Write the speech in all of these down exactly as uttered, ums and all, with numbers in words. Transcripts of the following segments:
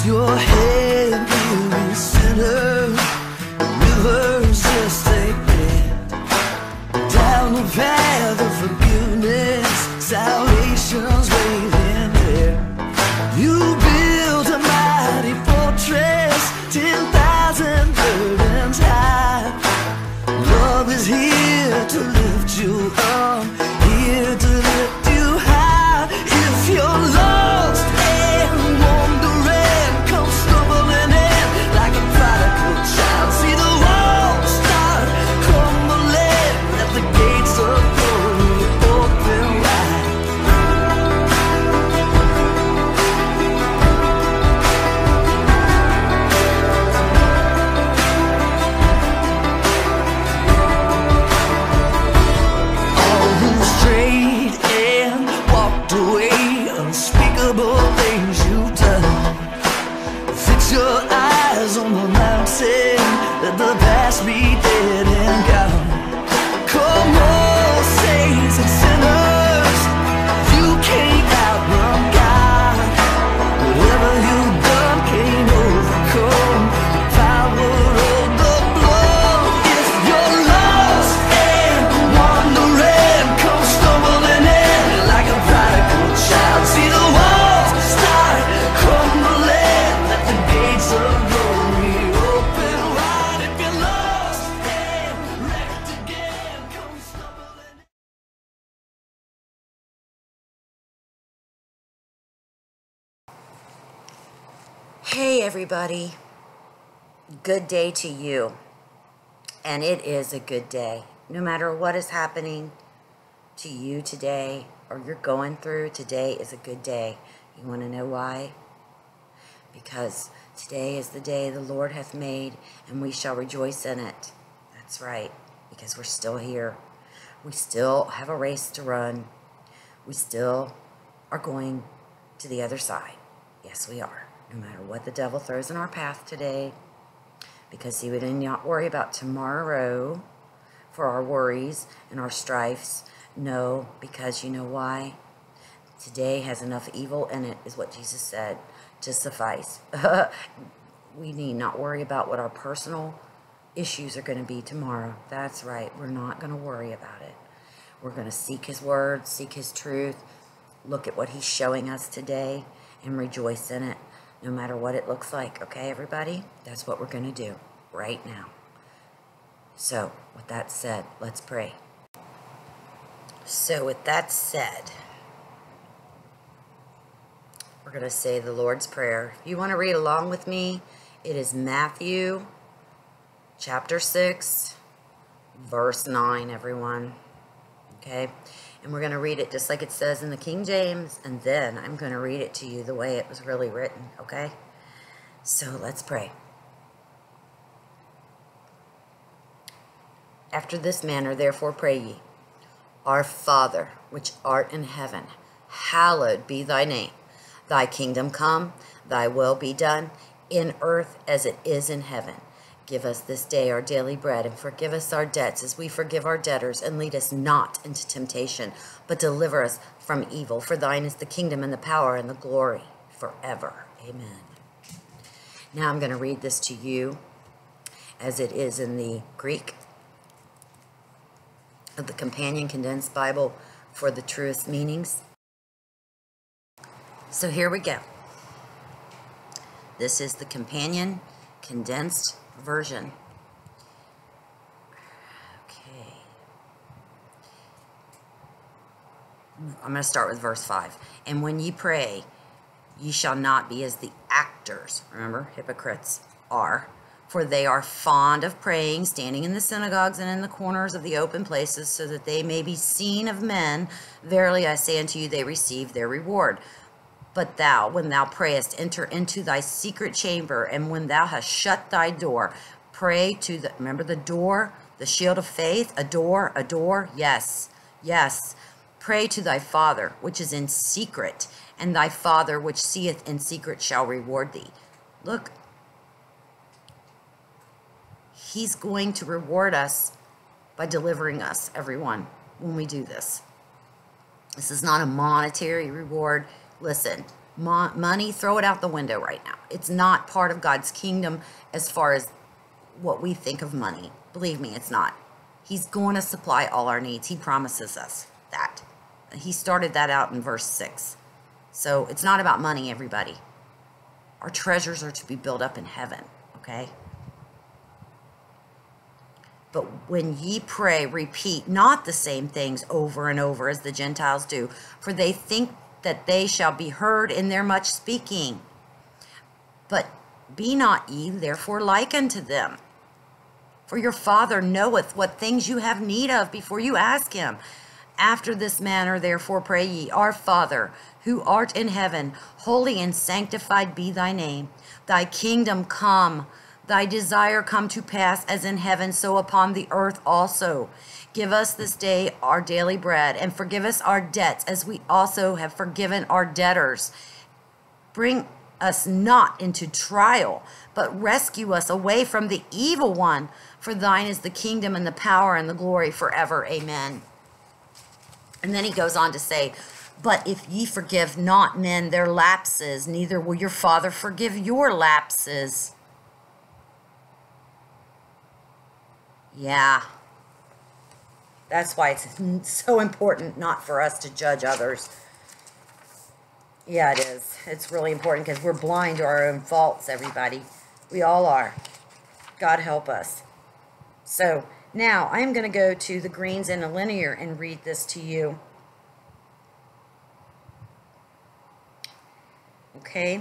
your head, weary sinner. Rivers just take me down the path of forgiveness. Salvation's waiting there. You built a mighty fortress, ten thousand burdens high. Love is here to lift you up, here to lift you high. If you're lost and wandering, come stumbling in like a prodigal child. See the walls start crumbling, let the gates of glory open wide. All who strayed and walked away, unspeakable things you've done. Fix your eyes on the mountain, let the past be dead and gone. Come on, saints and sinners, you can't outrun God. Whatever you've done can't overcome the power of the blood. If you're lost and wandering, come stumbling in like a prodigal child. See the walls start crumbling, let the gates of glory open wide. If you're lost and wrecked again, come stumbling in. Hey everybody, good day to you, and it is a good day. No matter what is happening to you today or you're going through, today is a good day. You want to know why? Because today is the day the Lord hath made, and we shall rejoice in it. That's right, because we're still here. We still have a race to run. We still are going to the other side. Yes, we are. No matter what the devil throws in our path today, because he would not worry about tomorrow for our worries and our strifes. No, because you know why? Today has enough evil in it, is what Jesus said, to suffice. We need not worry about what our personal issues are going to be tomorrow. That's right. We're not going to worry about it. We're going to seek his word, seek his truth, look at what he's showing us today, and rejoice in it, no matter what it looks like. Okay, everybody? That's what we're going to do right now. So, with that said, let's pray. So, with that said, we're going to say the Lord's Prayer. If you want to read along with me, it is Matthew chapter six, verse nine, everyone. Okay? And we're going to read it just like it says in the King James, and then I'm going to read it to you the way it was really written, okay? So let's pray. After this manner, therefore, pray ye. Our Father, which art in heaven, hallowed be thy name. Thy kingdom come, thy will be done, in earth as it is in heaven. Give us this day our daily bread, and forgive us our debts as we forgive our debtors, and lead us not into temptation, but deliver us from evil. For thine is the kingdom and the power and the glory forever. Amen. Now I'm going to read this to you as it is in the Greek of the Companion Condensed Bible for the Truest Meanings. So here we go. This is the Companion Condensed Version. Okay. I'm going to start with verse five. And when ye pray, ye shall not be as the actors, remember, hypocrites are, for they are fond of praying, standing in the synagogues and in the corners of the open places, so that they may be seen of men. Verily I say unto you, they receive their reward. But thou, when thou prayest, enter into thy secret chamber, and when thou hast shut thy door, pray to the, remember the door, the shield of faith, a door, a door, yes, yes. Pray to thy Father, which is in secret, and thy Father, which seeth in secret, shall reward thee. Look, he's going to reward us by delivering us, everyone, when we do this. This is not a monetary reward. Listen, Mo- money, throw it out the window right now. It's not part of God's kingdom as far as what we think of money. Believe me, it's not. He's going to supply all our needs. He promises us that. He started that out in verse six. So it's not about money, everybody. Our treasures are to be built up in heaven, okay? But when ye pray, repeat not the same things over and over as the Gentiles do, for they think that they shall be heard in their much speaking. But be not ye therefore like unto them. For your Father knoweth what things you have need of before you ask him. After this manner therefore pray ye, Our Father, who art in heaven, holy and sanctified be thy name. Thy kingdom come, thy desire come to pass as in heaven, so upon the earth also. Give us this day our daily bread, and forgive us our debts as we also have forgiven our debtors. Bring us not into trial, but rescue us away from the evil one. For thine is the kingdom and the power and the glory forever. Amen. And then he goes on to say, but if ye forgive not men their lapses, neither will your Father forgive your lapses. Yeah. That's why it's so important not for us to judge others. Yeah, it is. It's really important because we're blind to our own faults, everybody. We all are. God help us. So now I'm going to go to the Greens and the Linear and read this to you. Okay.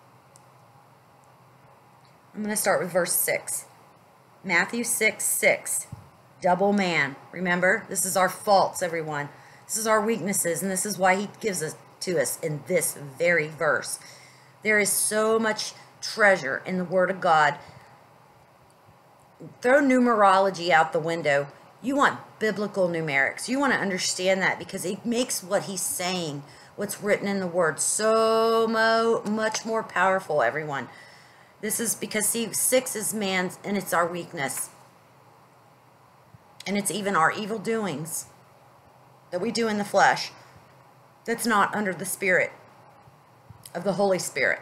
I'm going to start with verse six. Matthew six, six. Double man. Remember, this is our faults, everyone. This is our weaknesses, and this is why he gives us to us in this very verse. There is so much treasure in the Word of God. Throw numerology out the window. You want biblical numerics. You want to understand that because it makes what he's saying, what's written in the Word, so mo much more powerful, everyone. This is because, see, six is man's, and it's our weakness. And it's even our evil doings that we do in the flesh that's not under the Spirit of the Holy Spirit.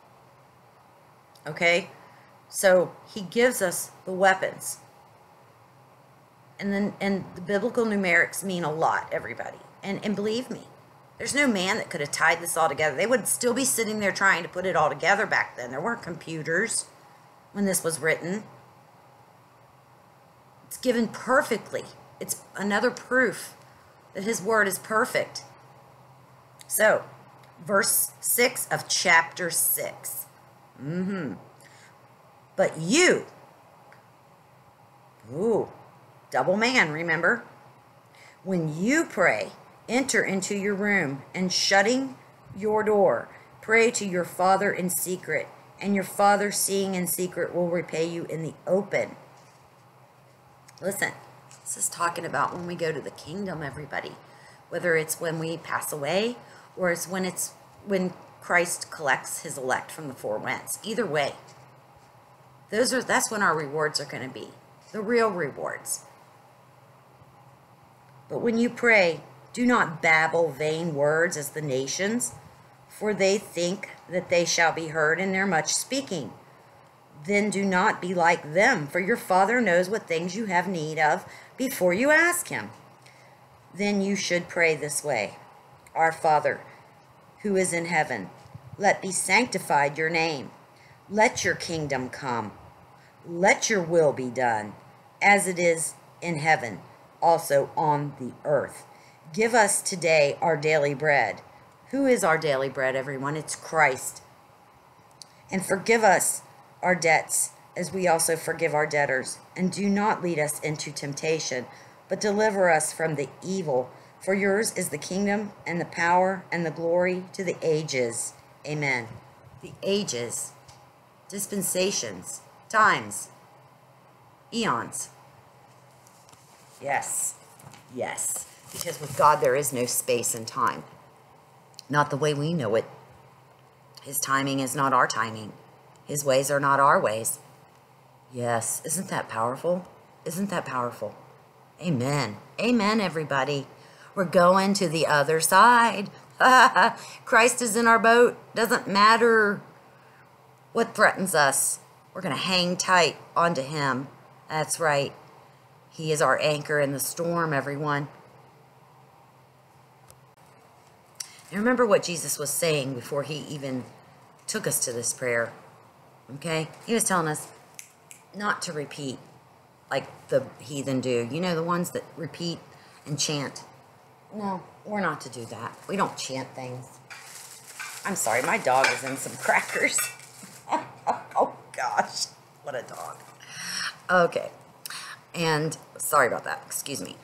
Okay? So he gives us the weapons. And then and the biblical numerics mean a lot, everybody. And and believe me, there's no man that could have tied this all together. They would still be sitting there trying to put it all together back then. There weren't computers when this was written. It's given perfectly. It's another proof that his word is perfect. So, verse six of chapter six. Mm-hmm. But you, ooh, double man, remember? When you pray, enter into your room, and shutting your door, pray to your Father in secret, and your Father seeing in secret will repay you in the open. Listen, this is talking about when we go to the kingdom, everybody. Whether it's when we pass away, or it's when it's when Christ collects his elect from the four winds. Either way. Those are, that's when our rewards are going to be. The real rewards. But when you pray, do not babble vain words as the nations, for they think that they shall be heard in their much speaking. Then do not be like them, for your Father knows what things you have need of before you ask him. Then you should pray this way. Our Father, who is in heaven, let be sanctified your name. Let your kingdom come. Let your will be done, as it is in heaven, also on the earth. Give us today our daily bread. Who is our daily bread, everyone? It's Christ. And forgive us our debts, as we also forgive our debtors. And do not lead us into temptation, but deliver us from the evil. For yours is the kingdom, and the power, and the glory to the ages. Amen. The ages, dispensations, times, eons. Yes, yes. Because with God there is no space and time. Not the way we know it. His timing is not our timing. His ways are not our ways. Yes, isn't that powerful? Isn't that powerful? Amen. Amen, everybody. We're going to the other side. Christ is in our boat. Doesn't matter what threatens us. We're going to hang tight onto him. That's right. He is our anchor in the storm, everyone. And remember what Jesus was saying before he even took us to this prayer. Okay? He was telling us not to repeat like the heathen do. You know, the ones that repeat and chant. No, we're not to do that. We don't chant things. I'm sorry, my dog is in some crackers. Oh, gosh. What a dog. Okay. And sorry about that. Excuse me.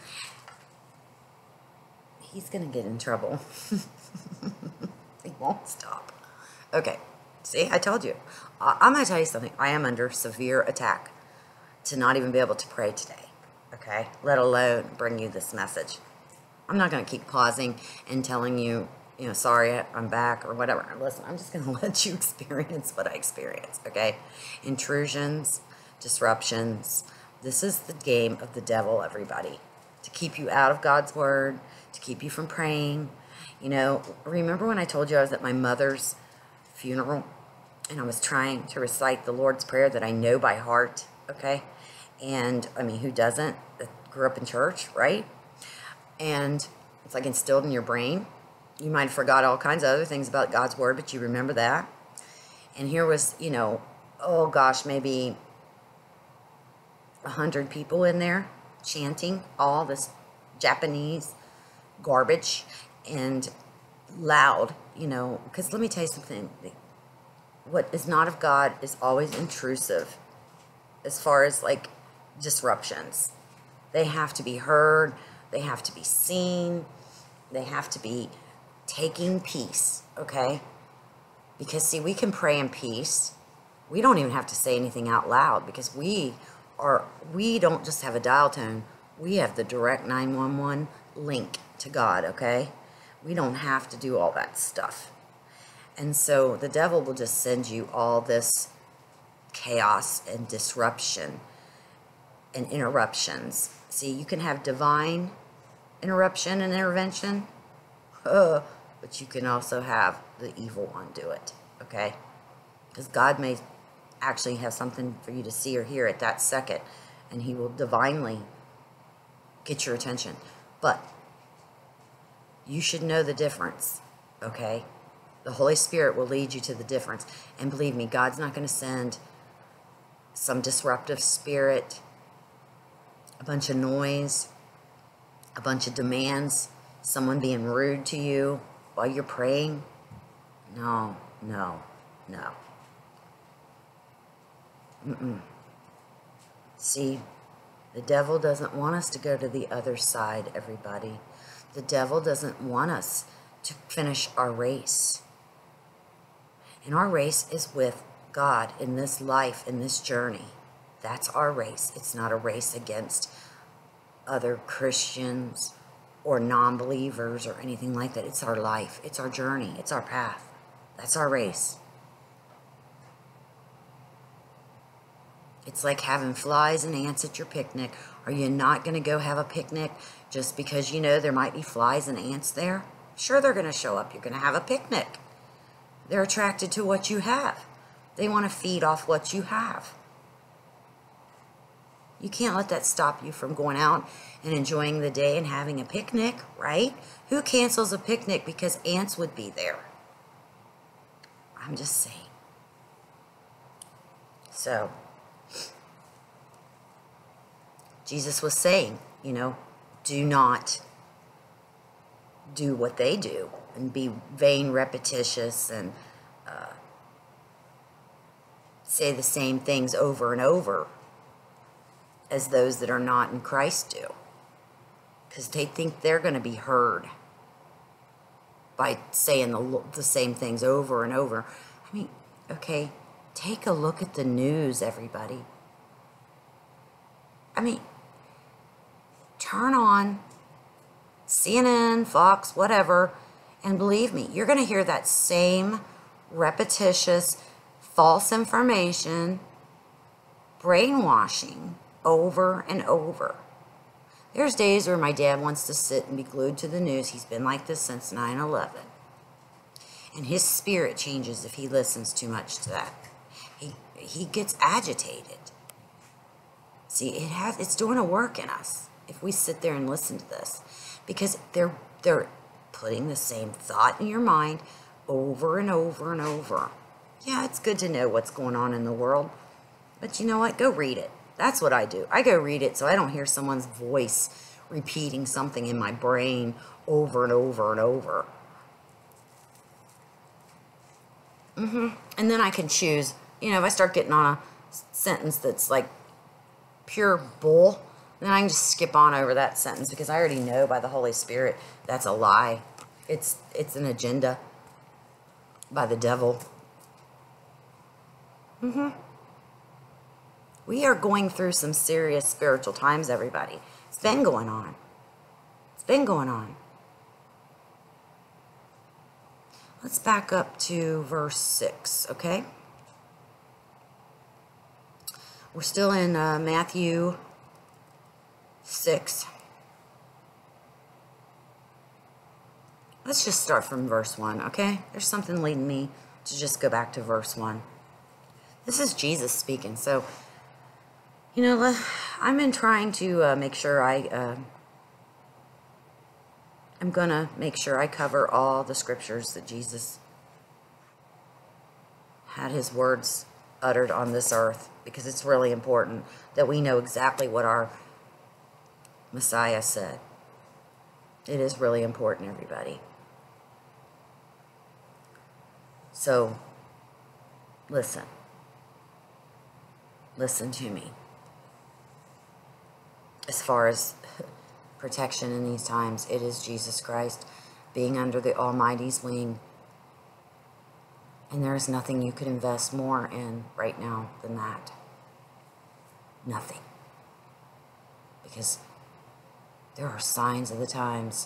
He's going to get in trouble. He won't stop. Okay. See, I told you. Uh, I'm going to tell you something. I am under severe attack to not even be able to pray today. Okay? Let alone bring you this message. I'm not going to keep pausing and telling you, you know, sorry, I'm back or whatever. Listen, I'm just going to let you experience what I experienced, okay? Intrusions, disruptions. This is the game of the devil, everybody. To keep you out of God's word, to keep you from praying. You know, remember when I told you I was at my mother's funeral and I was trying to recite the Lord's Prayer that I know by heart, okay? And, I mean, who doesn't? That grew up in church, right? And it's like instilled in your brain. You might have forgot all kinds of other things about God's word, but you remember that. And here was, you know, oh gosh, maybe a hundred people in there chanting all this Japanese garbage and loud, you know, because let me tell you something. What is not of God is always intrusive as far as like disruptions. They have to be heard. They have to be seen. They have to be taking peace, okay? Because, see, we can pray in peace. We don't even have to say anything out loud because we are, we don't just have a dial tone. We have the direct nine one one link to God, okay? We don't have to do all that stuff. And so the devil will just send you all this chaos and disruption and interruptions. See, you can have divine interruption and intervention, uh, but you can also have the evil one do it, okay? Because God may actually have something for you to see or hear at that second, and he will divinely get your attention. But you should know the difference, okay? The Holy Spirit will lead you to the difference. And believe me, God's not going to send some disruptive spirit, a bunch of noise, a bunch of demands, someone being rude to you while you're praying. No, no, no. Mm-mm. See, the devil doesn't want us to go to the other side, everybody. The devil doesn't want us to finish our race. And our race is with God in this life, in this journey. That's our race. It's not a race against other Christians or non-believers or anything like that. It's our life. It's our journey. It's our path. That's our race. It's like having flies and ants at your picnic. Are you not going to go have a picnic just because you know there might be flies and ants there? Sure, they're going to show up. You're going to have a picnic. They're attracted to what you have. They want to feed off what you have. You can't let that stop you from going out and enjoying the day and having a picnic, right? Who cancels a picnic because ants would be there? I'm just saying. So, Jesus was saying, you know, do not do what they do and be vain, repetitious, and uh, say the same things over and over as those that are not in Christ do. Because they think they're going to be heard by saying the, the same things over and over. I mean, okay, take a look at the news, everybody. I mean, turn on C N N, Fox, whatever, and believe me, you're going to hear that same repetitious, false information, brainwashing over and over. There's days where my dad wants to sit and be glued to the news. He's been like this since nine eleven. And his spirit changes if he listens too much to that. He, he gets agitated. See, it has, it's doing a work in us if we sit there and listen to this. Because they're, they're putting the same thought in your mind over and over and over. Yeah, it's good to know what's going on in the world. But you know what? Go read it. That's what I do. I go read it so I don't hear someone's voice repeating something in my brain over and over and over. Mm-hmm. And then I can choose, you know, if I start getting on a sentence that's like pure bull, then I can just skip on over that sentence because I already know by the Holy Spirit that's a lie. It's, it's an agenda by the devil. Mm-hmm. We are going through some serious spiritual times, everybody. It's been going on. It's been going on. Let's back up to verse six, okay? We're still in uh, Matthew six. Let's just start from verse one, okay? There's something leading me to just go back to verse one. This is Jesus speaking, so, you know, I've been trying to uh, make sure I... Uh, I'm going to make sure I cover all the scriptures that Jesus had his words uttered on this earth, because it's really important that we know exactly what our Messiah said. It is really important, everybody. So, listen. Listen to me. As far as protection in these times, it is Jesus Christ being under the Almighty's wing. And there is nothing you could invest more in right now than that. Nothing. Because there are signs of the times.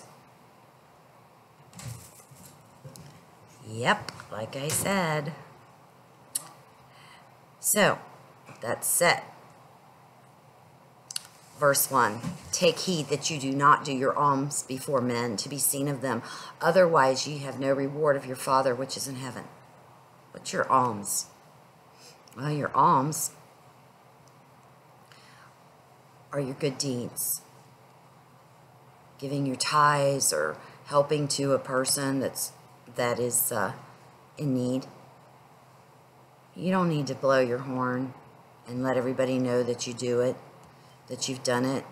Yep, like I said. So, that's set. Verse one, take heed that you do not do your alms before men to be seen of them. Otherwise ye have no reward of your Father which is in heaven. What's your alms? Well, your alms are your good deeds. Giving your tithes or helping to a person that's, that is uh, in need. You don't need to blow your horn and let everybody know that you do it, that you've done it.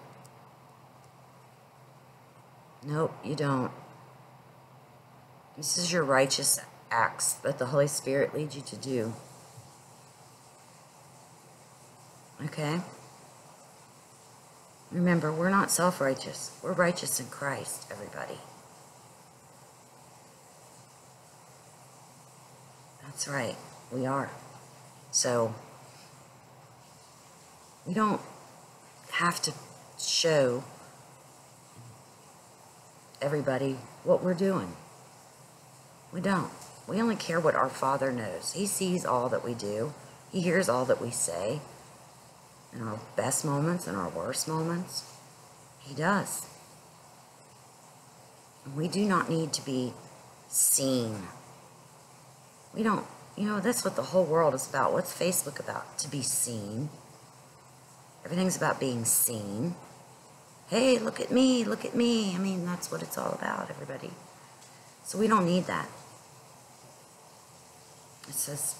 Nope, you don't. This is your righteous acts that the Holy Spirit leads you to do. Okay? Remember, we're not self-righteous. We're righteous in Christ, everybody. That's right. We are. So, we don't have to show everybody what we're doing. We don't. We only care what our Father knows. He sees all that we do. He hears all that we say. In our best moments and our worst moments. He does. We do not need to be seen. We don't, you know, that's what the whole world is about. What's Facebook about? To be seen. Everything's about being seen. Hey, look at me, look at me. I mean, that's what it's all about, everybody. So we don't need that. It says,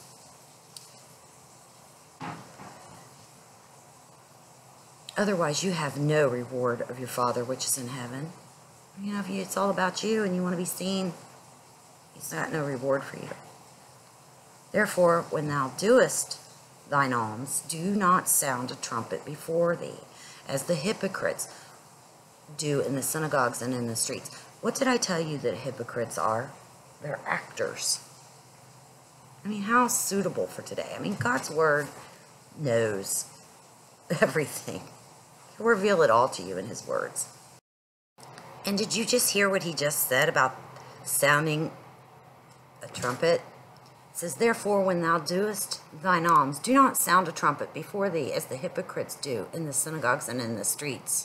otherwise you have no reward of your Father which is in heaven. You know, if you, it's all about you and you want to be seen, he's got no reward for you. Therefore, when thou doest thine alms, do not sound a trumpet before thee, as the hypocrites do in the synagogues and in the streets. What did I tell you that hypocrites are? They're actors. I mean, how suitable for today. I mean, God's word knows everything. He'll reveal it all to you in his words. And did you just hear what he just said about sounding a trumpet? It says, therefore, when thou doest thine alms, do not sound a trumpet before thee, as the hypocrites do in the synagogues and in the streets.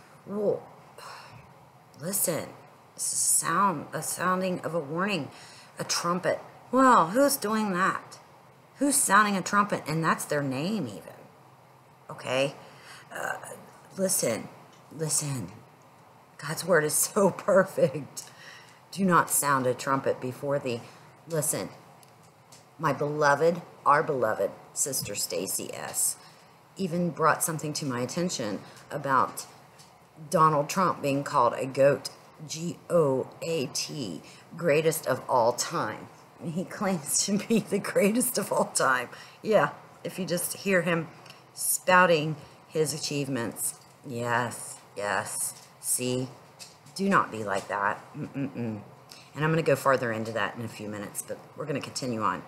Well, listen, this is sound, a sounding of a warning. A trumpet. Well, who's doing that? Who's sounding a trumpet? And that's their name even. Okay? Uh, listen. Listen. God's word is so perfect. Do not sound a trumpet before thee. Listen. My beloved, our beloved Sister Stacy S. even brought something to my attention about Donald Trump being called a goat. G O A T. Greatest of all time. He claims to be the greatest of all time. Yeah, if you just hear him spouting his achievements. Yes, yes. See? Do not be like that. Mm-mm-mm. And I'm going to go farther into that in a few minutes, but we're going to continue on.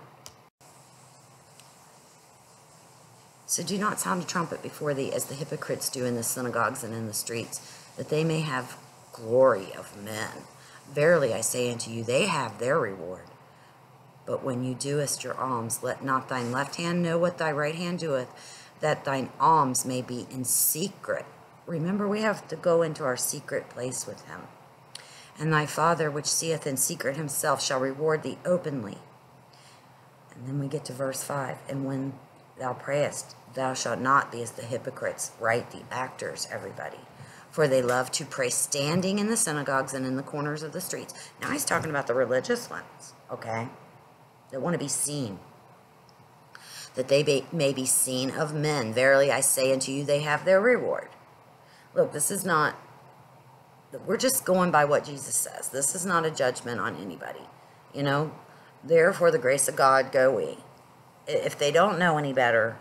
So do not sound a trumpet before thee, as the hypocrites do in the synagogues and in the streets, that they may have glory of men. Verily I say unto you, they have their reward. But when you doest your alms, let not thine left hand know what thy right hand doeth, that thine alms may be in secret. Remember, we have to go into our secret place with him. And thy Father, which seeth in secret himself, shall reward thee openly. And then we get to verse five. And when thou prayest, thou shalt not be as the hypocrites, right? The actors, everybody. For they love to pray standing in the synagogues and in the corners of the streets. Now he's talking about the religious ones, okay? That want to be seen. That they be, may be seen of men. Verily I say unto you, they have their reward. Look, this is not, we're just going by what Jesus says. This is not a judgment on anybody. You know, therefore the grace of God go we. If they don't know any better,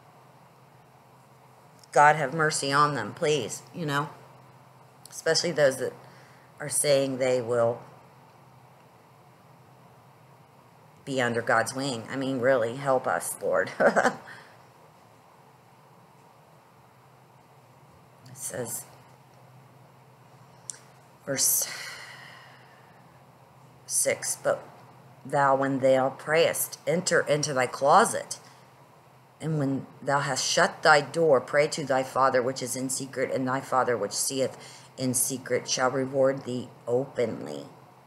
God have mercy on them, please, you know. Especially those that are saying they will be under God's wing. I mean, really, help us, Lord. It says, verse six, but thou, when thou prayest, enter into thy closet, and when thou hast shut thy door, pray to thy Father which is in secret, and thy Father which seeth in secret shall reward thee openly.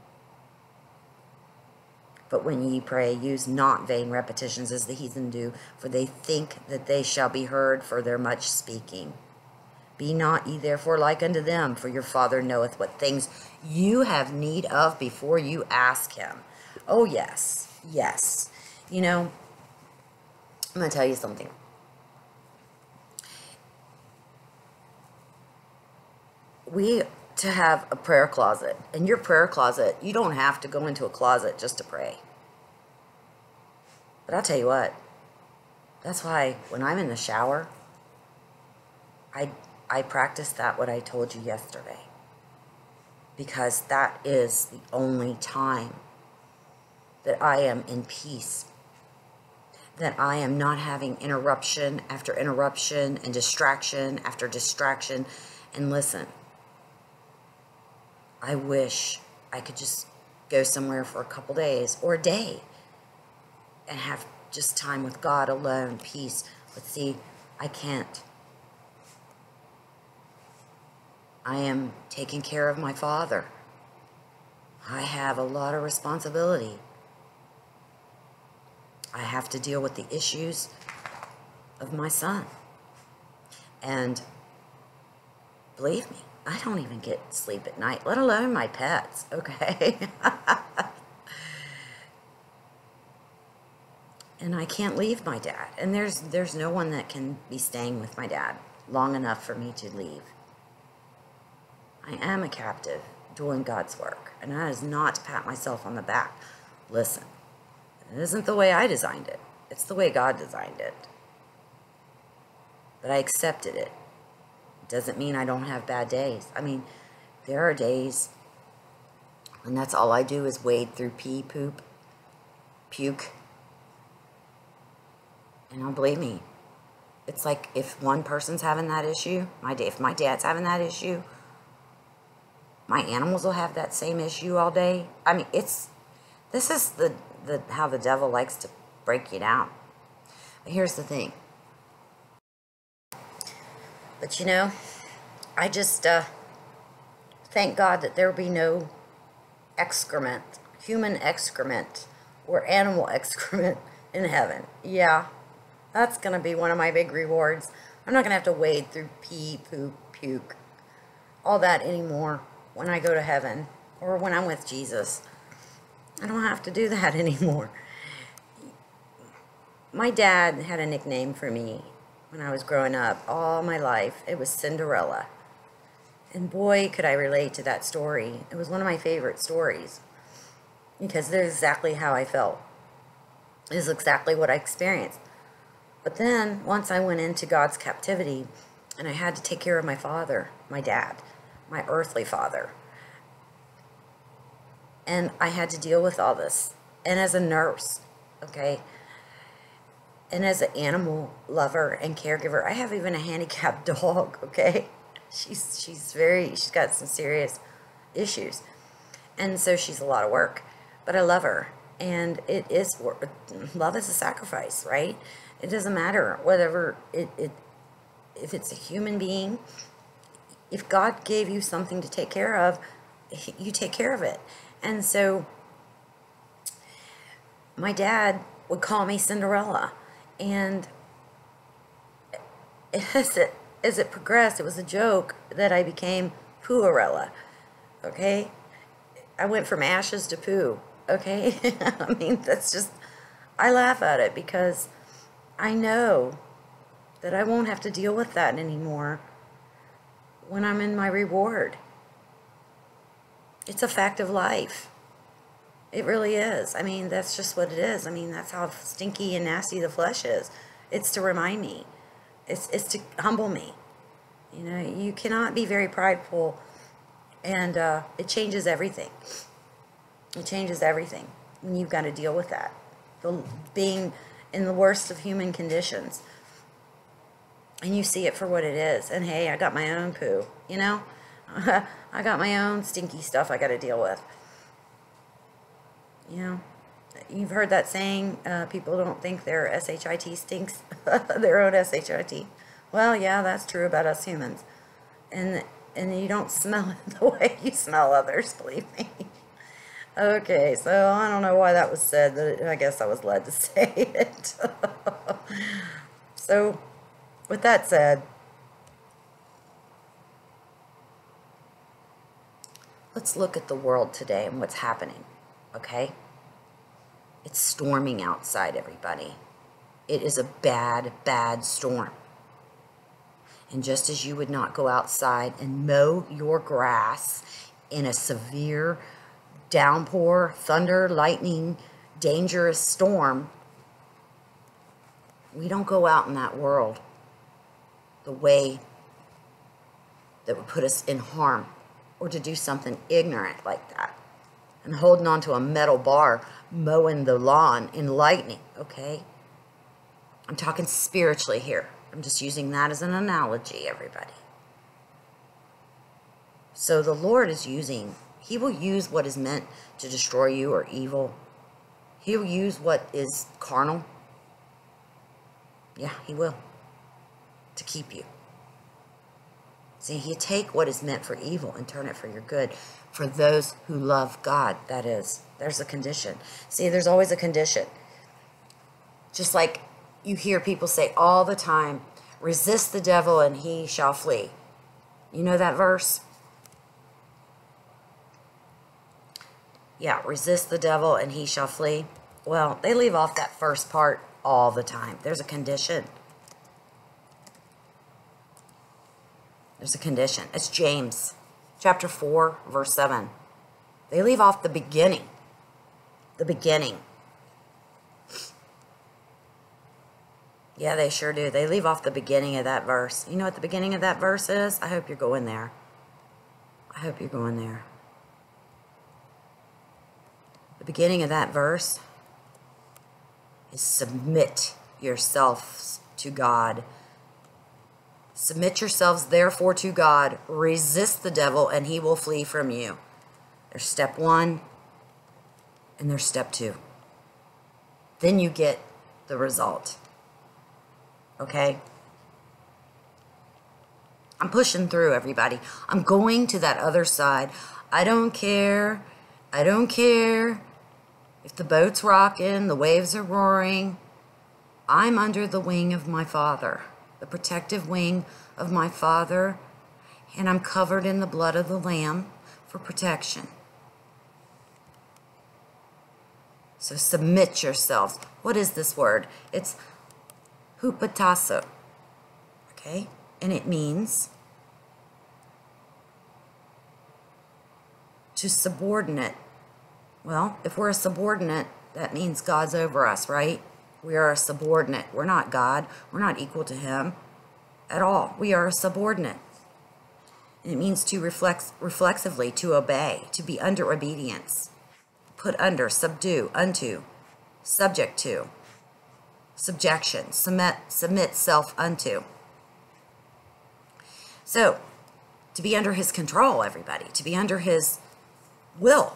But when ye pray, use not vain repetitions as the heathen do, for they think that they shall be heard for their much speaking. Be not ye therefore like unto them, for your Father knoweth what things you have need of before you ask him. Oh, yes, yes. You know, I'm going to tell you something. We, to have a prayer closet, and your prayer closet, you don't have to go into a closet just to pray. But I'll tell you what, that's why when I'm in the shower, I, I practice that what I told you yesterday. Because that is the only time that I am in peace. That I am not having interruption after interruption and distraction after distraction. And listen, I wish I could just go somewhere for a couple days or a day and have just time with God alone, peace. But see, I can't. I am taking care of my father. I have a lot of responsibility. I have to deal with the issues of my son. And believe me, I don't even get sleep at night, let alone my pets, okay? And I can't leave my dad. And there's there's no one that can be staying with my dad long enough for me to leave. I am a captive doing God's work. And that is not to pat myself on the back. Listen, it isn't the way I designed it. It's the way God designed it. But I accepted it. It doesn't mean I don't have bad days. I mean, there are days, and that's all I do is wade through pee, poop, puke. And don't believe me. It's like if one person's having that issue, my if my dad's having that issue, my animals will have that same issue all day. I mean, it's, this is the, the how the devil likes to break you down. But here's the thing. But you know, I just uh, thank God that there will be no excrement human excrement or animal excrement in heaven. Yeah, that's going to be one of my big rewards. I'm not going to have to wade through pee, poop, puke, all that anymore when I go to heaven or when I'm with Jesus. I don't have to do that anymore. My dad had a nickname for me when I was growing up all my life. It was Cinderella. And boy, could I relate to that story. It was one of my favorite stories because that's exactly how I felt. It is exactly what I experienced. But then once I went into God's captivity and I had to take care of my father, my dad, my earthly father, and I had to deal with all this. And as a nurse, okay, and as an animal lover and caregiver, I have even a handicapped dog, okay? She's she's very, she's got some serious issues. And so she's a lot of work. But I love her. And it is, love is a sacrifice, right? It doesn't matter whatever, it, it if it's a human being, if God gave you something to take care of, you take care of it. And so my dad would call me Cinderella. And as it, as it progressed, it was a joke that I became Pooerella, okay? I went from ashes to poo, okay? I mean, that's just, I laugh at it because I know that I won't have to deal with that anymore when I'm in my reward. It's a fact of life. It really is. I mean, that's just what it is. I mean, that's how stinky and nasty the flesh is. It's to remind me. It's, it's to humble me. You know, you cannot be very prideful, and uh, it changes everything. It changes everything when you've got to deal with that. The, being in the worst of human conditions. And you see it for what it is. And hey, I got my own poo, you know? I got my own stinky stuff I got to deal with. You know, you've heard that saying, uh, people don't think their S H I T stinks, their own S H I T. Well, yeah, that's true about us humans. And and you don't smell it the way you smell others, believe me. Okay, so I don't know why that was said, but I guess I was led to say it. So, with that said, let's look at the world today and what's happening, okay? It's storming outside, everybody. It is a bad, bad storm. And just as you would not go outside and mow your grass in a severe downpour, thunder, lightning, dangerous storm, we don't go out in that world the way that would put us in harm or to do something ignorant like that. And holding on to a metal bar, mowing the lawn in lightning, okay? I'm talking spiritually here. I'm just using that as an analogy, everybody. So the Lord is using, he will use what is meant to destroy you or evil. He'll use what is carnal. Yeah, he will. To keep you. See, he take what is meant for evil and turn it for your good. For those who love God, that is. There's a condition. See, there's always a condition. Just like you hear people say all the time, resist the devil and he shall flee. You know that verse? Yeah, resist the devil and he shall flee. Well, they leave off that first part all the time. There's a condition. There's a condition. It's James chapter four, verse seven. They leave off the beginning. The beginning. Yeah, they sure do. They leave off the beginning of that verse. You know what the beginning of that verse is? I hope you're going there. I hope you're going there. The beginning of that verse is submit yourselves to God. Submit yourselves therefore to God. Resist the devil and he will flee from you. There's step one and there's step two. Then you get the result. Okay? I'm pushing through, everybody. I'm going to that other side. I don't care. I don't care If the boat's rocking, the waves are roaring, I'm under the wing of my Father, the protective wing of my Father, and I'm covered in the blood of the Lamb for protection. So submit yourselves. What is this word? It's hupatasso, okay? And it means to subordinate. Well, if we're a subordinate, that means God's over us, right? We are a subordinate. We're not God. We're not equal to him at all. We are a subordinate. And it means to reflex, reflexively, to obey, to be under obedience. Put under, subdue, unto, subject to, subjection, submit, submit self unto. So, to be under his control, everybody, to be under his will.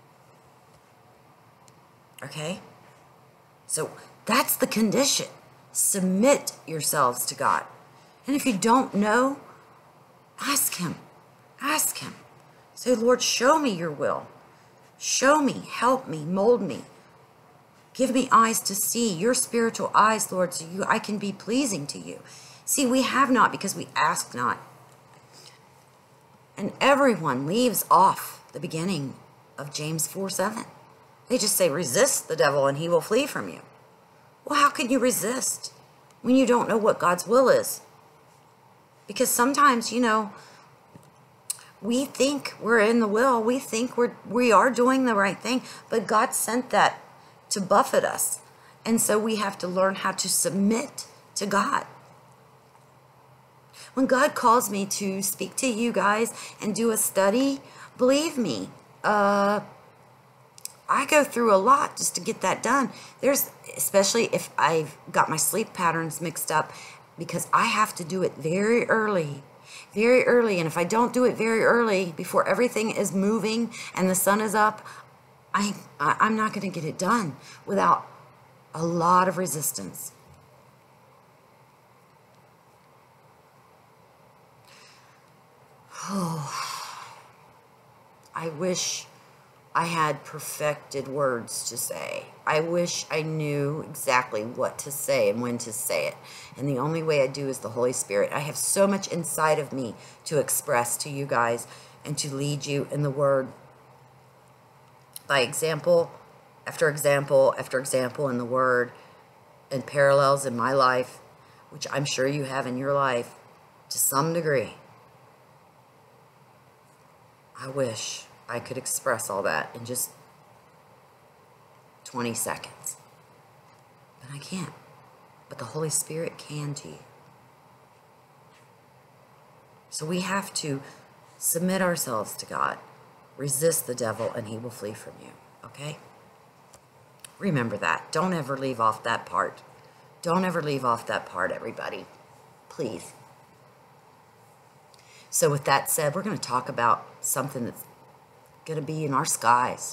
Okay? So, that's the condition. Submit yourselves to God. And if you don't know, ask him. Ask him. Say, Lord, show me your will. Show me, help me, mold me. Give me eyes to see, your spiritual eyes, Lord, so you, I can be pleasing to you. See, we have not because we ask not. And everyone leaves off the beginning of James four seven. They just say, resist the devil and he will flee from you. Well, how can you resist when you don't know what God's will is? Because sometimes, you know, we think we're in the will. We think we're, we are doing the right thing. But God sent that to buffet us. And so we have to learn how to submit to God. When God calls me to speak to you guys and do a study, believe me, uh, I go through a lot just to get that done. There's, especially if I've got my sleep patterns mixed up, because I have to do it very early. Very early, and if I don't do it very early, before everything is moving and the sun is up, I, I, I'm not going to get it done without a lot of resistance. Oh, I wish I had perfected words to say. I wish I knew exactly what to say and when to say it. And the only way I do is the Holy Spirit. I have so much inside of me to express to you guys and to lead you in the Word. By example, after example, after example in the Word, and parallels in my life, which I'm sure you have in your life to some degree. I wish I could express all that in just twenty seconds. But I can't. But the Holy Spirit can to you. So we have to submit ourselves to God. Resist the devil and he will flee from you. Okay? Remember that. Don't ever leave off that part. Don't ever leave off that part, everybody. Please. So with that said, we're going to talk about something that's going to be in our skies.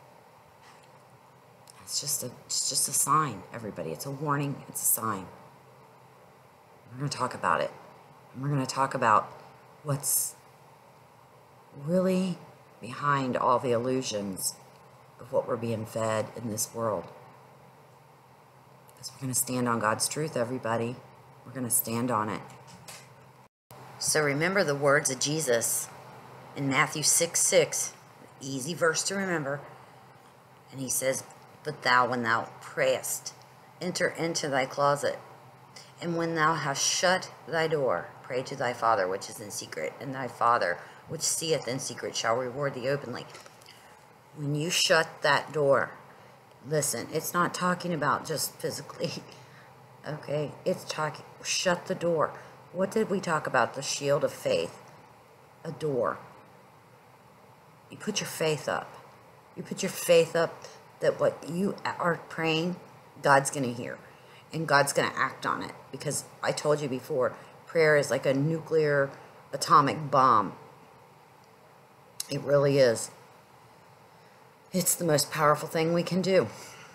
It's just a, it's just a sign, everybody. It's a warning. It's a sign. We're going to talk about it. And we're going to talk about what's really behind all the illusions of what we're being fed in this world. Because we're going to stand on God's truth, everybody. We're going to stand on it. So remember the words of Jesus in Matthew six six. Easy verse to remember. And he says, but thou, when thou prayest, enter into thy closet, and when thou hast shut thy door, pray to thy Father which is in secret, and thy Father which seeth in secret shall reward thee openly. When you shut that door, listen, it's not talking about just physically, okay? It's talking, shut the door. What did we talk about? The shield of faith, a door. You put your faith up. You put your faith up that what you are praying, God's going to hear. And God's going to act on it. Because I told you before, prayer is like a nuclear atomic bomb. It really is. It's the most powerful thing we can do.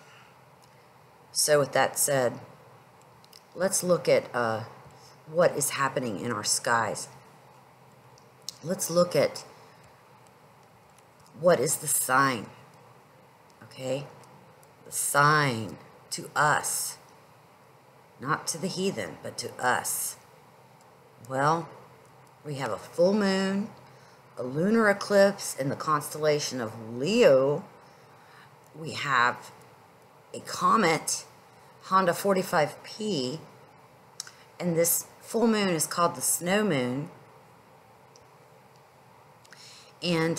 So with that said, let's look at uh, what is happening in our skies. Let's look at what is the sign. Okay? sign to us, not to the heathen, but to us. Well, we have a full moon, a lunar eclipse in the constellation of Leo. We have a comet, Honda forty-five P, and this full moon is called the snow moon. And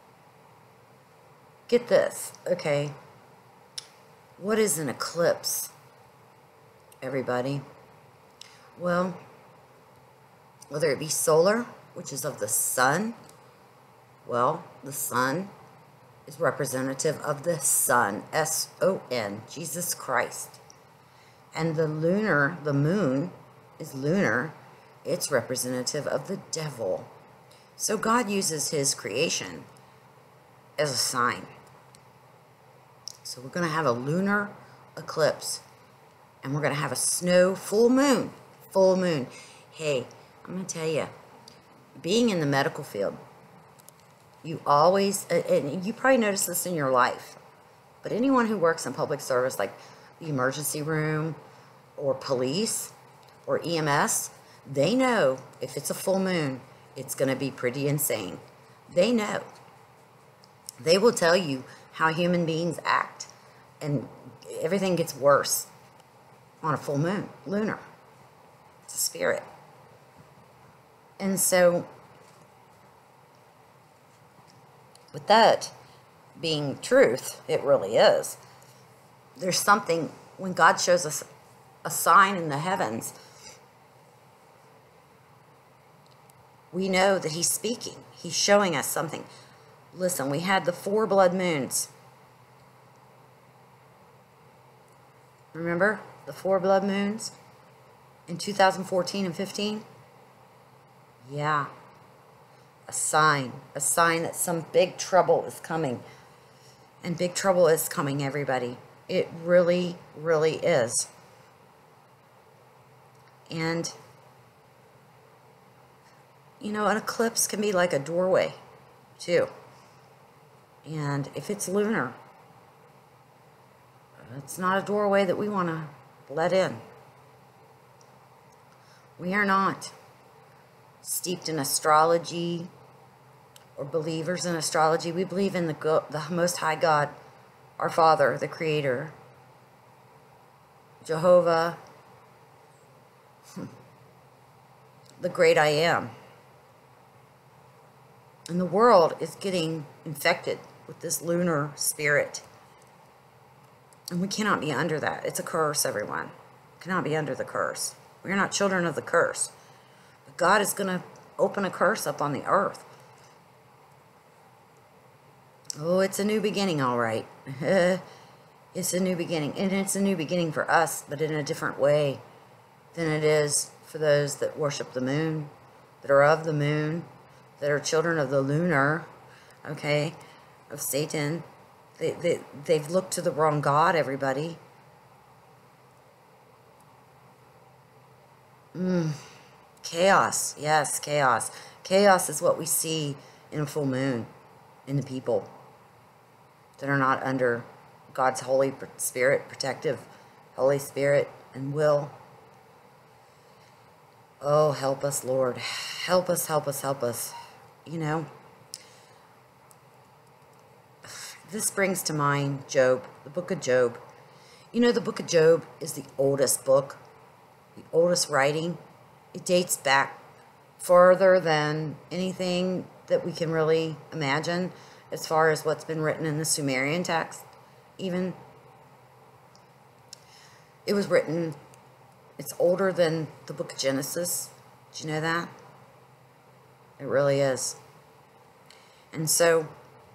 get this, okay, what is an eclipse, everybody? Well, whether it be solar, which is of the sun, well, the sun is representative of the Son, S O N, Jesus Christ. And the lunar, the moon, is lunar. It's representative of the devil. So God uses his creation as a sign. So we're going to have a lunar eclipse. And we're going to have a snow full moon. Full moon. Hey, I'm going to tell you, being in the medical field, you always, and you probably notice this in your life, but anyone who works in public service, like the emergency room or police or E M S, they know if it's a full moon, it's going to be pretty insane. They know. They will tell you how human beings act, and everything gets worse on a full moon, lunar. It's a spirit. And so, with that being truth, it really is. There's something, when God shows us a sign in the heavens, we know that he's speaking. He's showing us something. Listen, we had the four blood moons. Remember the four blood moons in two thousand fourteen and fifteen? Yeah. A sign. A sign that some big trouble is coming. And big trouble is coming, everybody. It really, really is. And you know, an eclipse can be like a doorway, too. And if it's lunar, it's not a doorway that we want to let in. We are not steeped in astrology or believers in astrology. We believe in the, go the Most High God, our Father, the Creator, Jehovah, the Great I Am. And the world is getting infected with this lunar spirit. And we cannot be under that. It's a curse, everyone. We cannot be under the curse. We are not children of the curse. But God is going to open a curse up on the earth. Oh, it's a new beginning, all right. It's a new beginning. And it's a new beginning for us, but in a different way than it is for those that worship the moon, that are of the moon, that are children of the lunar, okay, of Satan. They, they, they've looked to the wrong God, everybody. Mm. Chaos. Yes, chaos. Chaos is what we see in a full moon in the people that are not under God's Holy Spirit, protective Holy Spirit and will. Oh, help us, Lord. Help us, help us, help us. You know, this brings to mind Job, the book of Job. You know, the book of Job is the oldest book, the oldest writing. It dates back further than anything that we can really imagine as far as what's been written in the Sumerian text, even. It was written, it's older than the book of Genesis. Did you know that? It really is. And so,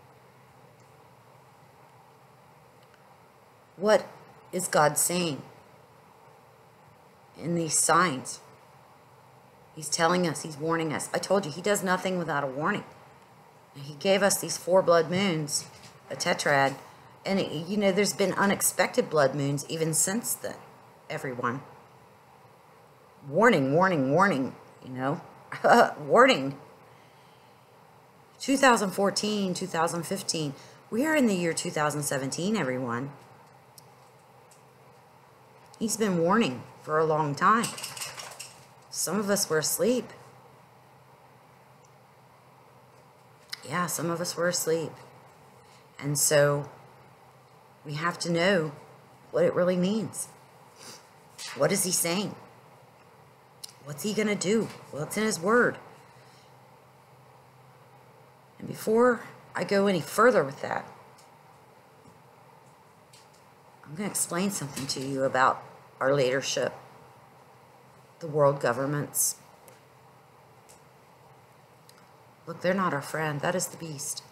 what is God saying in these signs? He's telling us, he's warning us. I told you, he does nothing without a warning. He gave us these four blood moons, a tetrad, and it, you know, there's been unexpected blood moons even since then, everyone. Warning, warning, warning, you know, warning. two thousand fourteen, two thousand fifteen, we are in the year two thousand seventeen, everyone. He's been warning for a long time. Some of us were asleep. Yeah, some of us were asleep. And so we have to know what it really means. What is he saying? What's he going to do? Well, it's in his word. And before I go any further with that, I'm going to explain something to you about our leadership, the world governments. Look, they're not our friend. That is the beast.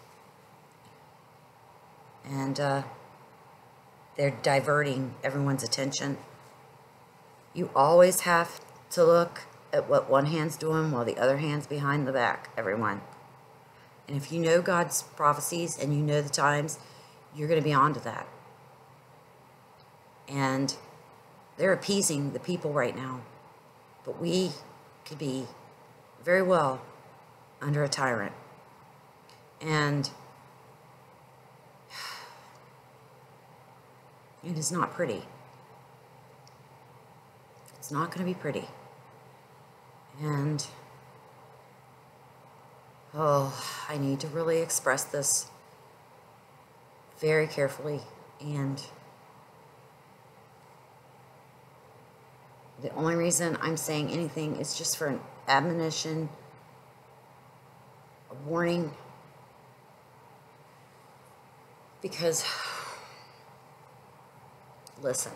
And uh, they're diverting everyone's attention. You always have to look at what one hand's doing while the other hand's behind the back, everyone. And if you know God's prophecies and you know the times, you're going to be on to that. And they're appeasing the people right now. But we could be very well under a tyrant. And it is not pretty. It's not going to be pretty. And, oh, I need to really express this very carefully. And the only reason I'm saying anything is just for an admonition, a warning, because, listen,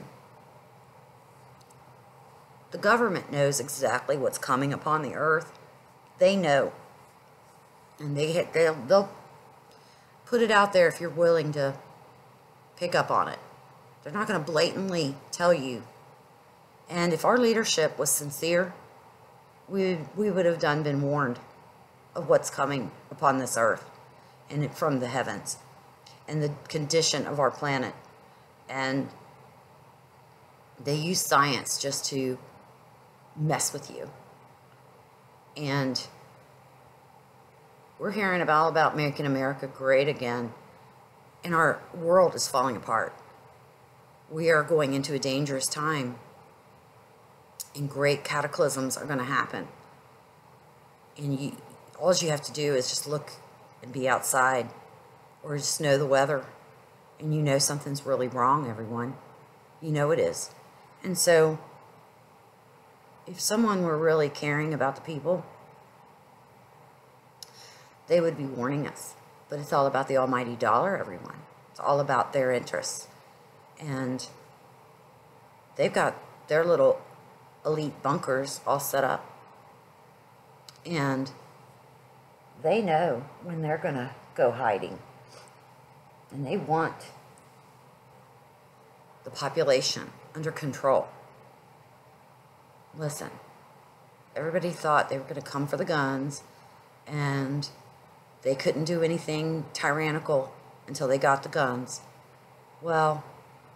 the government knows exactly what's coming upon the earth. They know. And they, they'll, they'll put it out there if you're willing to pick up on it. They're not going to blatantly tell you. And if our leadership was sincere, we, we would have done been warned of what's coming upon this earth and from the heavens and the condition of our planet. And they use science just to mess with you. And we're hearing about, about making America great again, and our world is falling apart. We are going into a dangerous time, and great cataclysms are going to happen. And you, all you have to do is just look and be outside, or just know the weather, and you know something's really wrong, everyone. You know it is. And so, if someone were really caring about the people, they would be warning us. But it's all about the almighty dollar, everyone. It's all about their interests. And they've got their little elite bunkers all set up. And they know when they're going to go hiding. And they want the population under control. Listen, everybody thought they were going to come for the guns, and they couldn't do anything tyrannical until they got the guns. Well,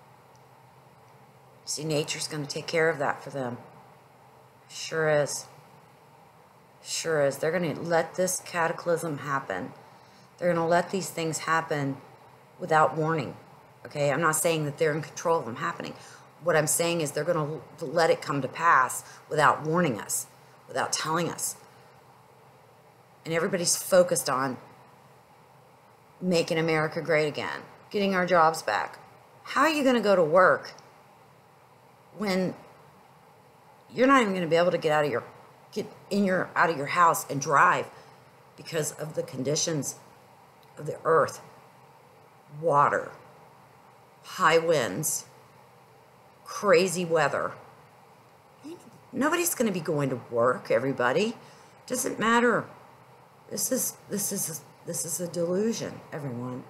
see, nature's going to take care of that for them. Sure is. Sure is. They're going to let this cataclysm happen. They're going to let these things happen without warning. Okay, I'm not saying that they're in control of them happening. What I'm saying is they're going to let it come to pass without warning us, without telling us. And everybody's focused on making America great again, getting our jobs back. How are you going to go to work when you're not even going to be able to get out of your get in your out of your house and drive because of the conditions of the earth, water, high winds, crazy weather? Nobody's going to be going to work, everybody. Doesn't matter. This is this is this is a delusion, everyone.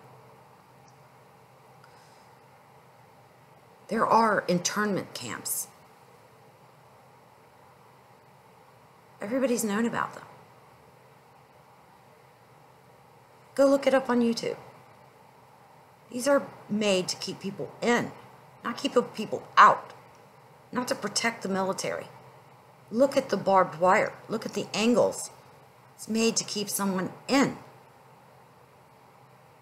There are internment camps. Everybody's known about them. Go look it up on YouTube. These are made to keep people in, not keep people out, not to protect the military. Look at the barbed wire. Look at the angles. It's made to keep someone in.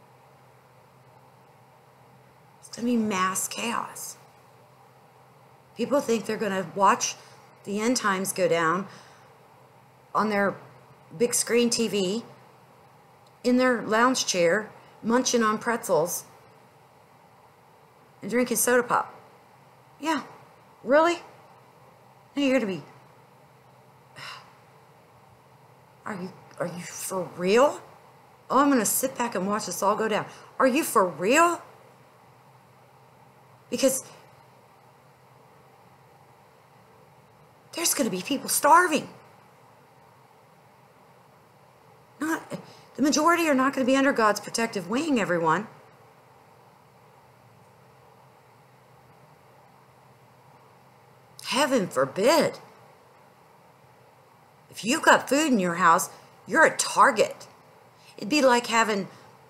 It's going to be mass chaos. People think they're going to watch the end times go down on their big screen T V, in their lounge chair, munching on pretzels and drinking soda pop. Yeah, really? Now you're going to be... Are you, are you for real? Oh, I'm going to sit back and watch this all go down. Are you for real? Because there's going to be people starving. Not, the majority are not going to be under God's protective wing, everyone. Heaven forbid. If you've got food in your house, you're a target. It'd be like having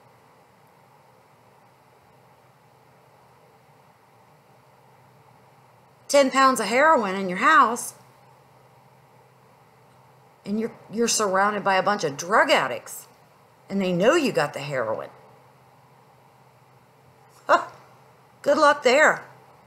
ten pounds of heroin in your house, and you're, you're surrounded by a bunch of drug addicts, and they know you got the heroin. Huh, good luck there.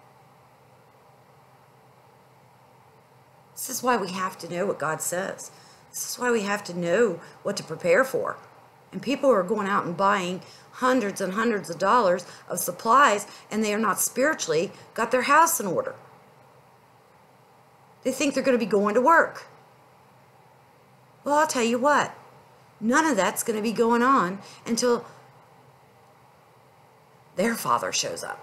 This is why we have to know what God says. This is why we have to know what to prepare for. And people are going out and buying hundreds and hundreds of dollars of supplies, and they are not spiritually got their house in order. They think they're going to be going to work. Well, I'll tell you what. None of that's going to be going on until their Father shows up.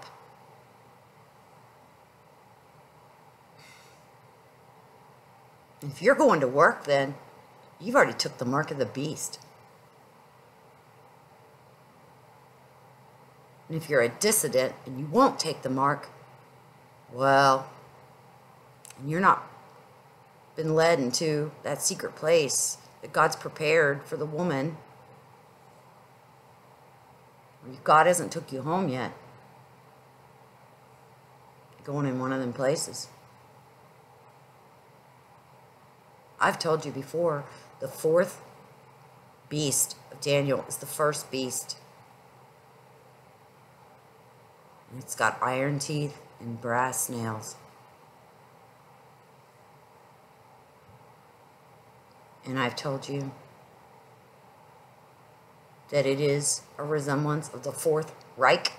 If you're going to work, then you've already took the mark of the beast. And if you're a dissident and you won't take the mark, well, and you're not been led into that secret place that God's prepared for the woman, or God hasn't took you home yet, you're going in one of them places. I've told you before, the fourth beast of Daniel is the first beast. And it's got iron teeth and brass nails. And I've told you that it is a resemblance of the Fourth Reich.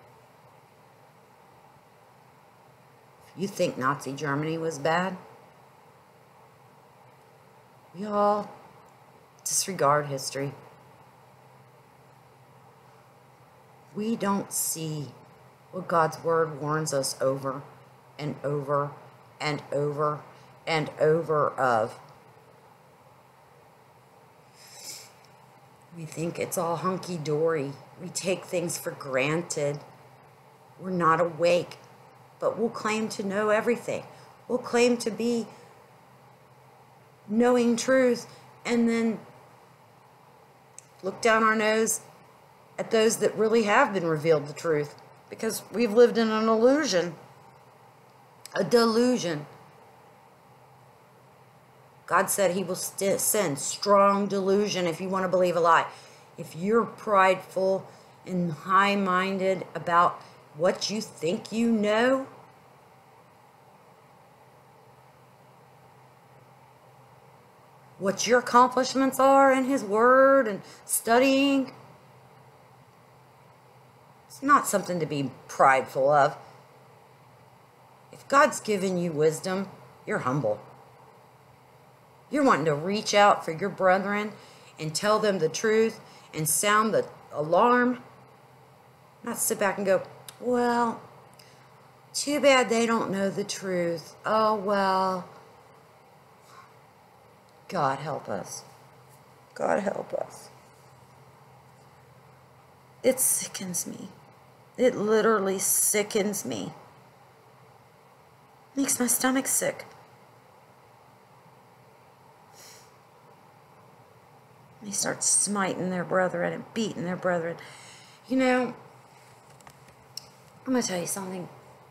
If you think Nazi Germany was bad, we all disregard history. We don't see what God's word warns us over and over and over and over of. We think it's all hunky-dory. We take things for granted. We're not awake, but we'll claim to know everything. We'll claim to be knowing truth, and then look down our nose at those that really have been revealed the truth, because we've lived in an illusion, a delusion. God said he will st- send strong delusion if you want to believe a lie. If you're prideful and high-minded about what you think you know, what your accomplishments are in his word and studying, it's not something to be prideful of. If God's given you wisdom, you're humble. You're wanting to reach out for your brethren and tell them the truth and sound the alarm. Not sit back and go, well, too bad they don't know the truth. Oh, well. God help us. God help us. It sickens me. It literally sickens me. Makes my stomach sick. They start smiting their brethren and beating their brethren. You know, I'm going to tell you something.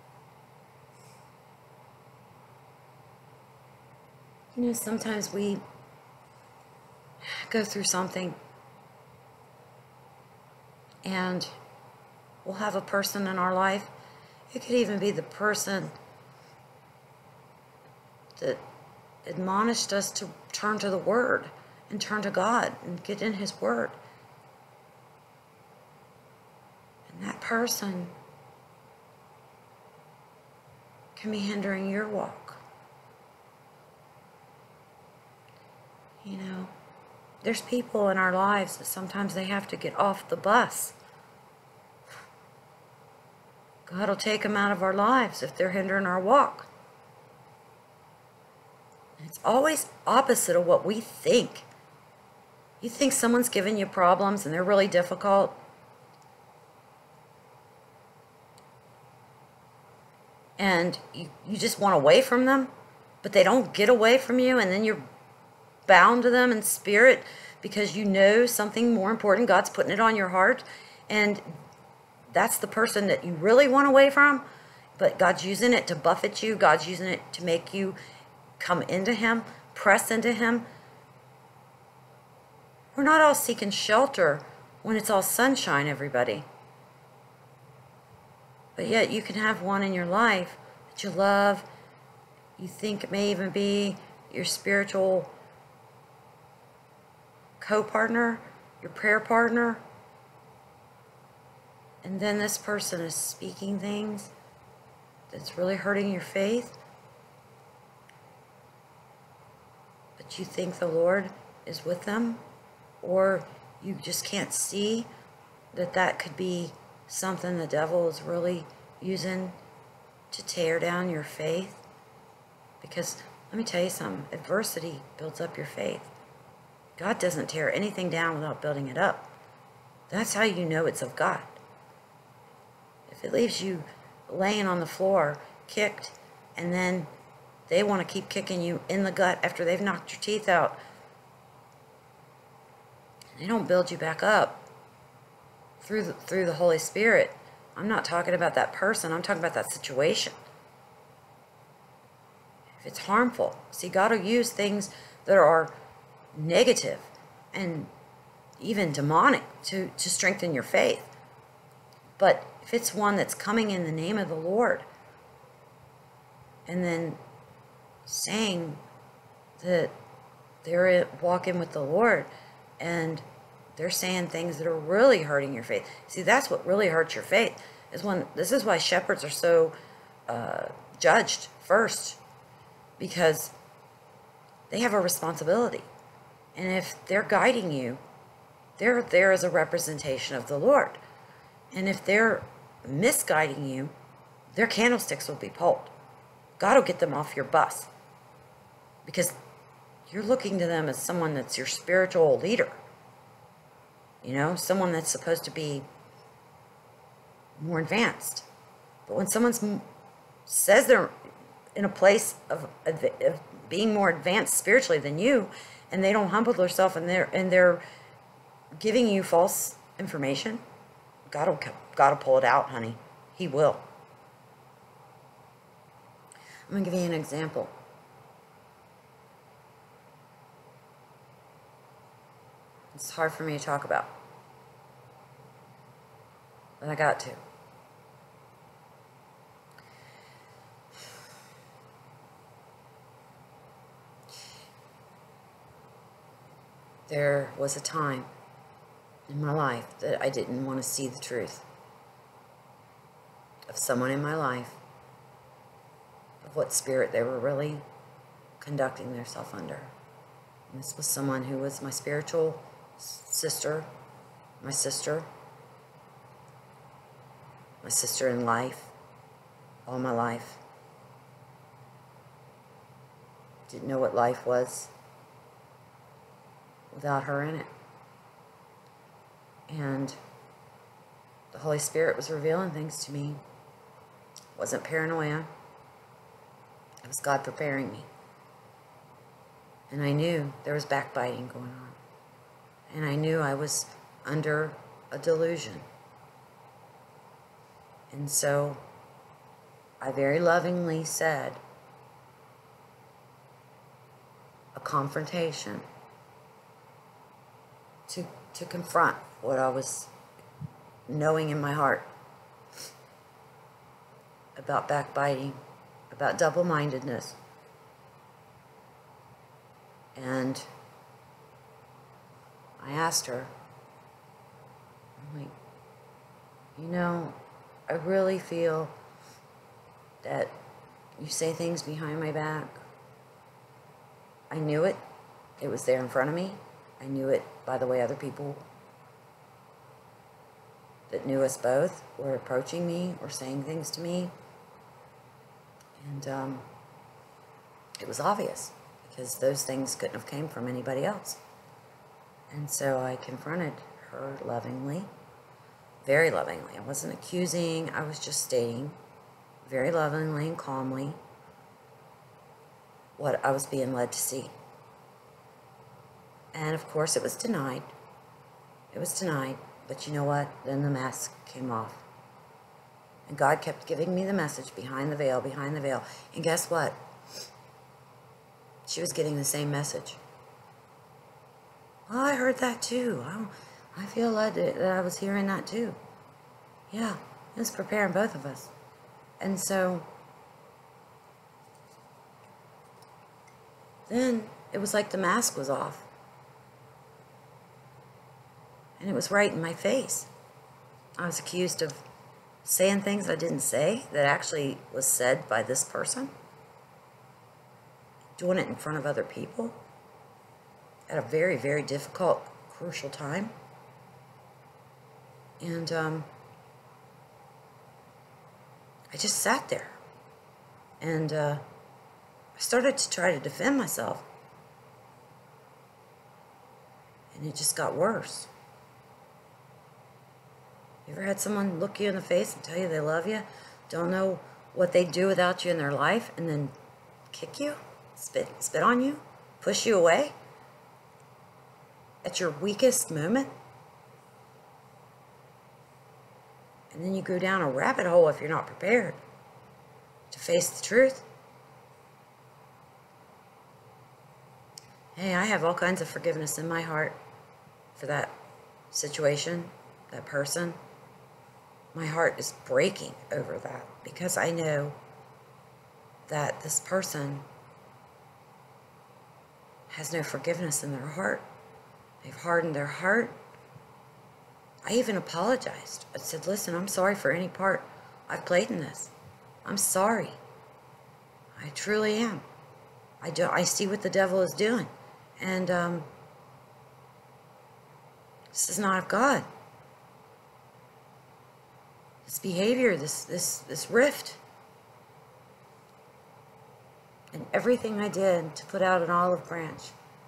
You know, sometimes we go through something and we'll have a person in our life. It could even be the person that admonished us to turn to the Word and turn to God and get in His Word. And that person can be hindering your walk. You know, there's people in our lives that sometimes they have to get off the bus. God will take them out of our lives if they're hindering our walk. And it's always opposite of what we think. You think someone's giving you problems and they're really difficult, and you, you just want away from them, but they don't get away from you, and then you're bound to them in spirit because you know something more important. God's putting it on your heart, and that's the person that you really want away from, but God's using it to buffet you. God's using it to make you come into Him, press into Him. We're not all seeking shelter when it's all sunshine, everybody. But yet you can have one in your life that you love. You think it may even be your spiritual co-partner, your prayer partner. And then this person is speaking things that's really hurting your faith. But you think the Lord is with them, or you just can't see that that could be something the devil is really using to tear down your faith. Because let me tell you something, adversity builds up your faith. God doesn't tear anything down without building it up. That's how you know it's of God. If it leaves you laying on the floor, kicked, and then they want to keep kicking you in the gut after they've knocked your teeth out, they don't build you back up through the, through the Holy Spirit. I'm not talking about that person. I'm talking about that situation. If it's harmful, see, God will use things that are negative and even demonic to, to strengthen your faith. But if it's one that's coming in the name of the Lord and then saying that they're walking with the Lord and they're saying things that are really hurting your faith. See, that's what really hurts your faith. Is when this is why shepherds are so uh, judged first, because they have a responsibility. And if they're guiding you, they're there as a representation of the Lord. And if they're misguiding you, their candlesticks will be pulled. God will get them off your bus, because you're looking to them as someone that's your spiritual leader. You know, someone that's supposed to be more advanced. But when someone says they're in a place of, of, of being more advanced spiritually than you, and they don't humble themselves, and they're and they're giving you false information, God will God will pull it out, honey. He will. I'm gonna give you an example. It's hard for me to talk about, but I got to. There was a time in my life that I didn't want to see the truth of someone in my life, of what spirit they were really conducting themselves under. And this was someone who was my spiritual sister, my sister, my sister in life, all my life. Didn't know what life was without her in it. And the Holy Spirit was revealing things to me. It wasn't paranoia. It was God preparing me. And I knew there was backbiting going on. And I knew I was under a delusion. And so I very lovingly said a confrontation to, to confront what I was knowing in my heart about backbiting, about double-mindedness, And I asked her, I'm like, you know, I really feel that you say things behind my back. I knew it. It was there in front of me. I knew it by the way other people that knew us both were approaching me or saying things to me. And um, it was obvious because those things couldn't have came from anybody else. And so I confronted her lovingly, very lovingly. I wasn't accusing, I was just stating very lovingly and calmly what I was being led to see. And of course it was denied. It was denied. But you know what? Then the mask came off. And God kept giving me the message behind the veil, behind the veil. And guess what? She was getting the same message. Well, I heard that too. I, I feel like that I was hearing that too. Yeah, it was preparing both of us. And so then it was like the mask was off. And it was right in my face. I was accused of saying things I didn't say that actually was said by this person. Doing it in front of other people at a very, very difficult, crucial time. And um, I just sat there. And uh, I started to try to defend myself. And it just got worse. You ever had someone look you in the face and tell you they love you, don't know what they'd do without you in their life, and then kick you, spit, spit on you, push you away at your weakest moment? And then you go down a rabbit hole if you're not prepared to face the truth. Hey, I have all kinds of forgiveness in my heart for that situation, that person. My heart is breaking over that because I know that this person has no forgiveness in their heart. They've hardened their heart. I even apologized. I said, listen, I'm sorry for any part I've played in this. I'm sorry. I truly am. I, do, I see what the devil is doing. And um, this is not of God. This behavior, this, this, this rift. And everything I did to put out an olive branch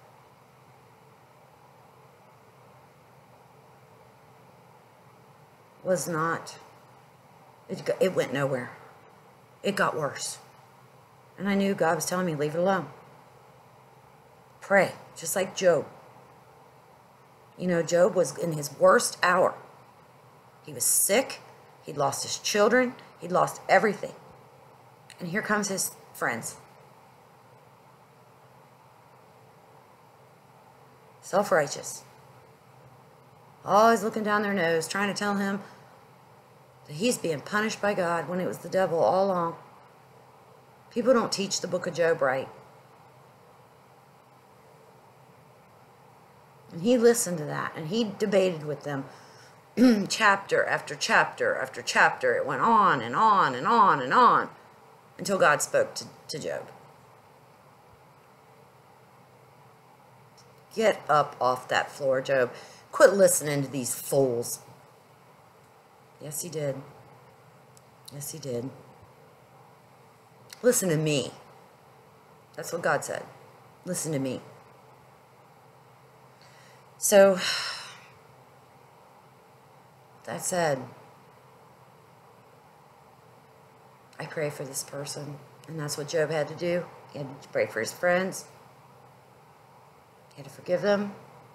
was not, it, it went nowhere. It got worse. And I knew God was telling me, leave it alone. Pray, just like Job. You know, Job was in his worst hour. He was sick. He'd lost his children. He'd lost everything. And here comes his friends. Self-righteous. Always looking down their nose, trying to tell him that he's being punished by God when it was the devil all along. People don't teach the book of Job right. And he listened to that, and he debated with them chapter after chapter after chapter. It went on and on and on and on until God spoke to, to Job. Get up off that floor, Job. Quit listening to these fools. Yes, he did. Yes, he did. Listen to me. That's what God said. Listen to me. So, that said, I pray for this person. And that's what Job had to do. He had to pray for his friends. He had to forgive them.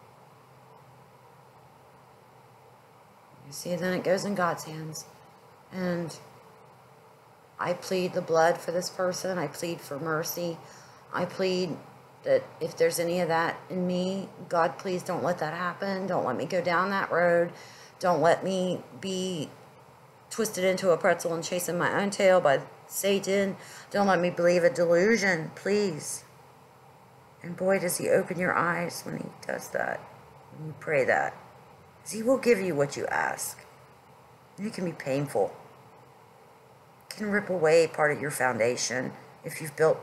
You see, then it goes in God's hands. And I plead the blood for this person. I plead for mercy. I plead that if there's any of that in me, God, please don't let that happen. Don't let me go down that road. Don't let me be twisted into a pretzel and chasing my own tail by Satan. Don't let me believe a delusion, please. And boy, does he open your eyes when he does that, when you pray that. Because he will give you what you ask. And it can be painful. It can rip away part of your foundation if you've built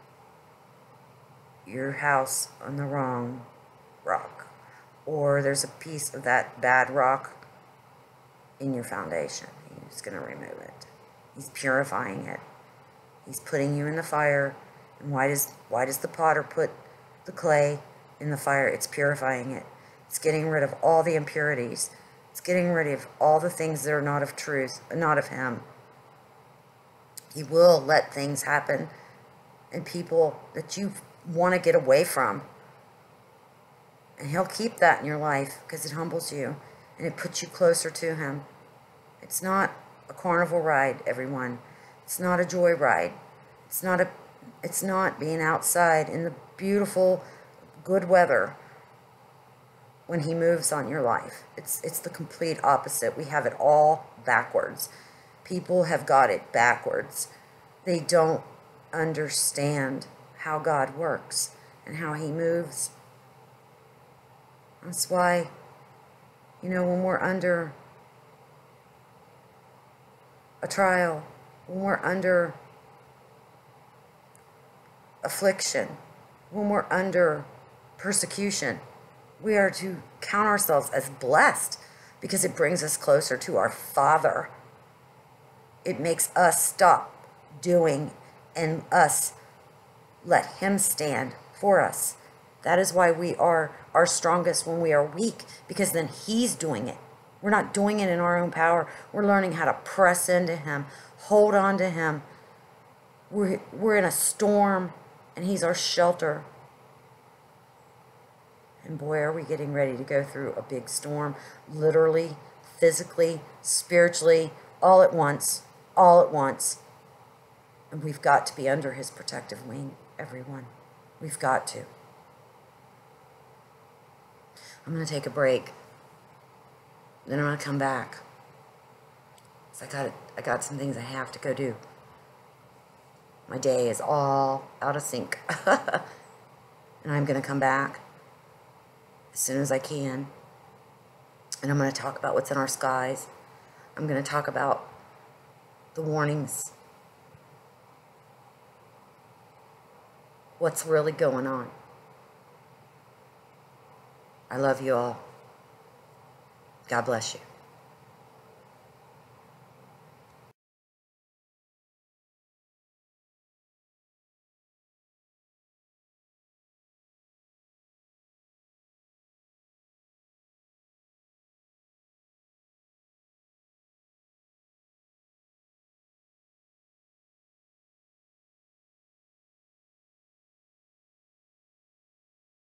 your house on the wrong rock. Or there's a piece of that bad rock in your foundation. He's going to remove it. He's purifying it. He's putting you in the fire. And why does why does the potter put the clay in the fire? It's purifying it. It's getting rid of all the impurities. It's getting rid of all the things that are not of truth, not of him. He will let things happen and people that you want to get away from. And he'll keep that in your life because it humbles you and it puts you closer to him. It's not a carnival ride, everyone. It's not a joy ride. It's not a it's not being outside in the beautiful good weather when he moves on your life. It's it's the complete opposite. We have it all backwards. People have got it backwards. They don't understand how God works and how he moves. That's why, you know, when we're under a trial, when we're under affliction, when we're under persecution, we are to count ourselves as blessed because it brings us closer to our Father. It makes us stop doing and us let him stand for us. That is why we are our strongest when we are weak, because then he's doing it. We're not doing it in our own power. We're learning how to press into him, hold on to him. We're, we're in a storm, and he's our shelter. And boy, are we getting ready to go through a big storm, literally, physically, spiritually, all at once, all at once. And we've got to be under his protective wing, everyone. We've got to. I'm going to take a break. Then I'm going to come back. So I got I got some things I have to go do. My day is all out of sync. And I'm going to come back as soon as I can. And I'm going to talk about what's in our skies. I'm going to talk about the warnings. What's really going on. I love you all. God bless you.